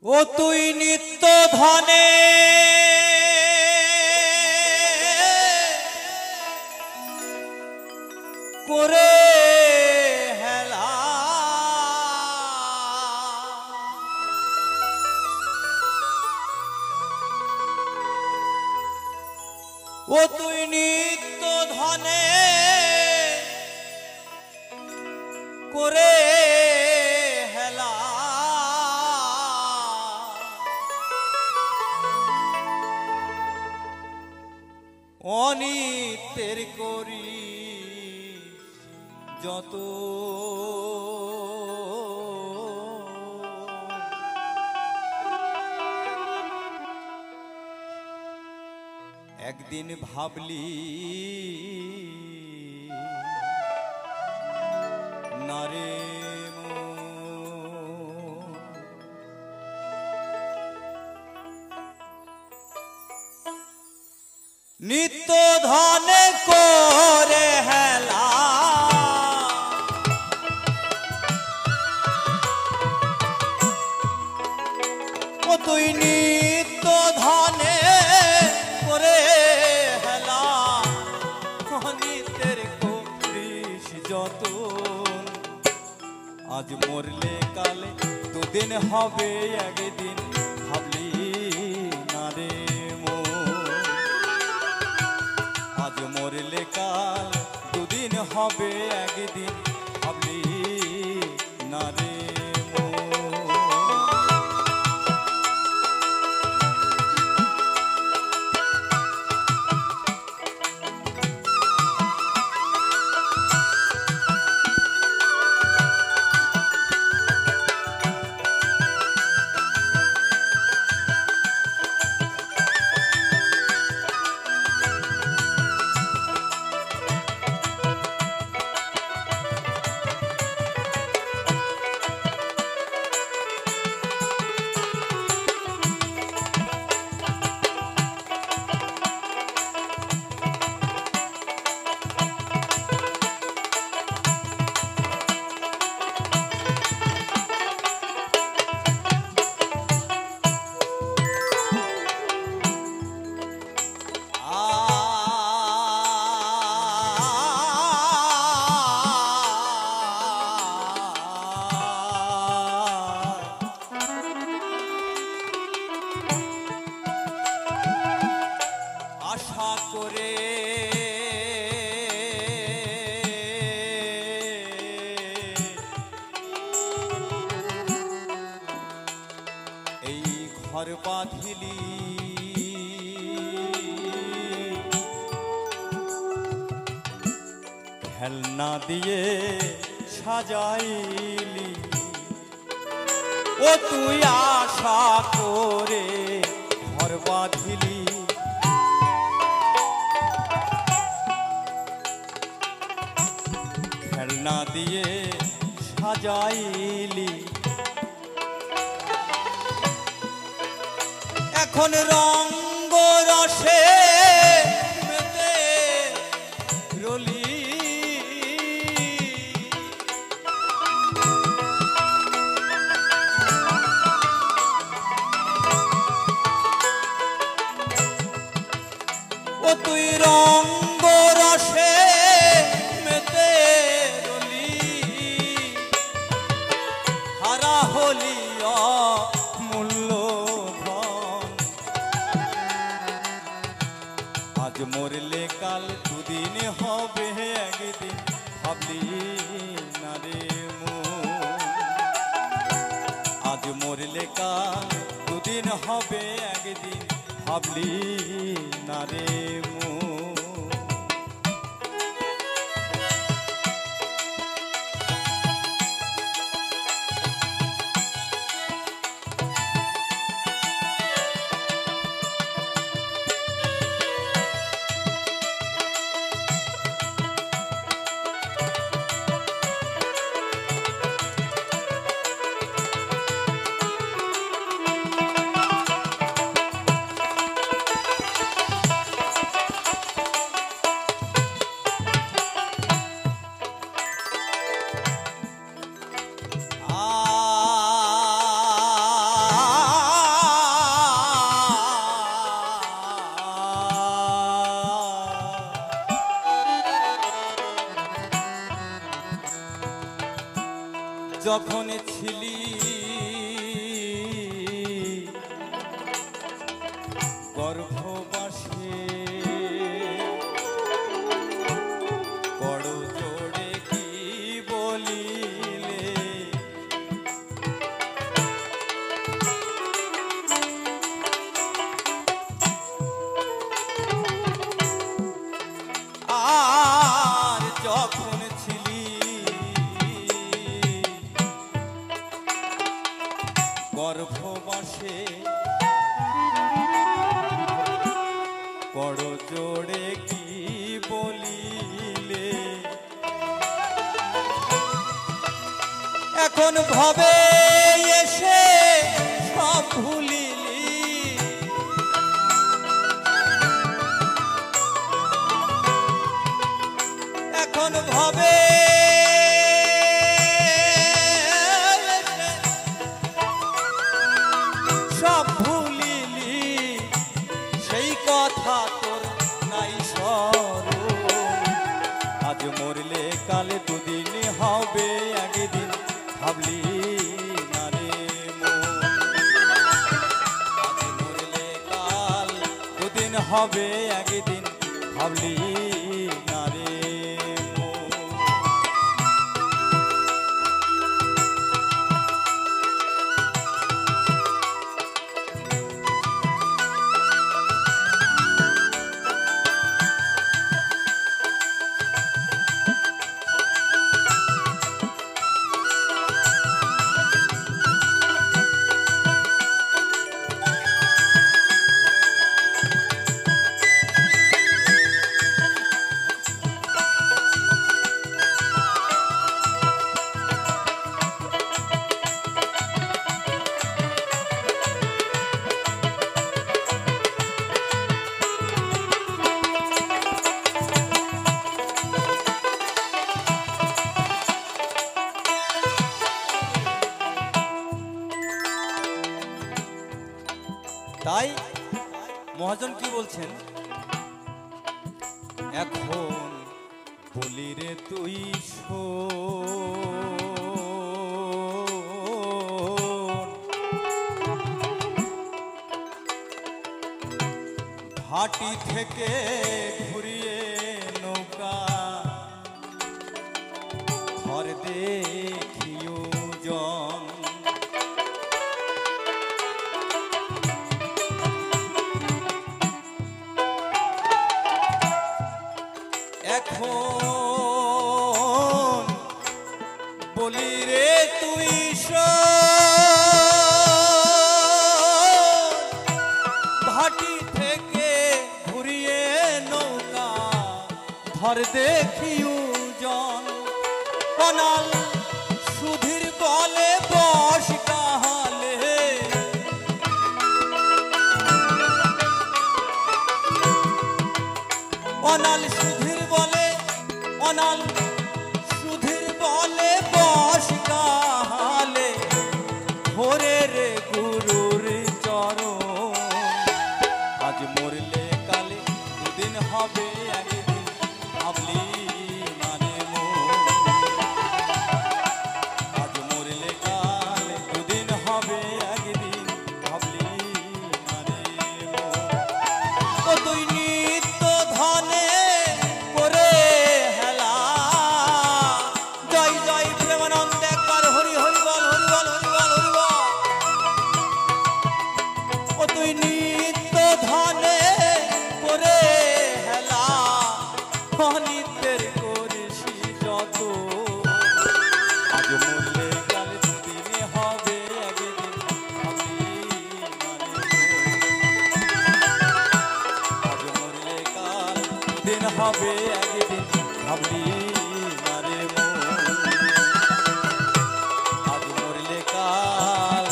ও তুই নিত্য ধনে করে হেলা, ও তুই নিত্য ধনে করে হেলা, অনিত্যের করি যত একদিন ভাবলি নারে নিত্য ধনে করে হেলা, ও তুই নিত্য ধনে করে হেলা, নিত্যের করিস যত, আজ মরলে কালে দুদিন হবে একদিন, ভাবলি না রে আজ মরলে কাল দুদিন হবে একদিন, ভাবলি না রে আশা করে এই ঘর বাঁধিলি, খেলনা দিয়ে সাজাইলি, ও তুই আশা করে ঘর বাঁধিলি, খেলনা দিয়ে সাজাইলি, এখন রঙ্গ রসে মেতে রলি, ও তুই রঙ্গ রসে মেতে রলি, হারা হলি অমূল্য ধন, আজ মরলে কাল দুদিন হবে একদিন, ভাবলি না রে আজ মরলে কাল দুদিন হবে একদিন, ভাবলি না রে ছিলি গর্ভবাসে বড় জোড়ে কি বলিলে আর যখন ছিলি গর্ভবাসে বড় জোড়ে কি বলিলে এখন ভাবে এসে সব ভুলিলি এখন ভাবে সব ভুলিলি সেই কথা তোর নাই স্মরণ আজ মরলে কালে দুদিন হবে একদিন ভাবলি না রে মন আজ মরলে কাল দুদিন হবে একদিন ভাবলি না রে মন তাই মহাজন কি বলছেন এখন বলি রে তুই শোন ভাটি থেকে ঘুরিয়ে নৌকা ঘর দেখিও জন এখন বলি রে তুই ভাটি থেকে ঘুরিয়ে নৌকা ধর দেখিও জন অনাল সুধীর বলে বস কাহালে অনাল সুধীর বলে অনাল সুধীর বলে বস কাহালে ভোরে রে গুরুর চরণ আজ মরলে কালে দুদিন হবে একদিন ভাবলি মানে আজ মরলে কালে দুদিন হবে একদিন ভাবলি মানে ও তুই নিত্য ধনে করে হেলা জয় জয় প্রেমানন্দ একবার হরি হরি বল হরি বল হরি বল হরি বল ও তুই নিত্য ধনে করে হেলা অনিত্যের করিস যত আজ মরলে কালে দুদিনে হবে একদিন ভাবলি মানে আজ মরলে কাল দুদিন হবে একদিন ভাবলি না রে মন আজ মরলে কাল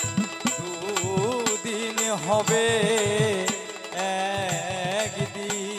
দুদিন হবে একদিন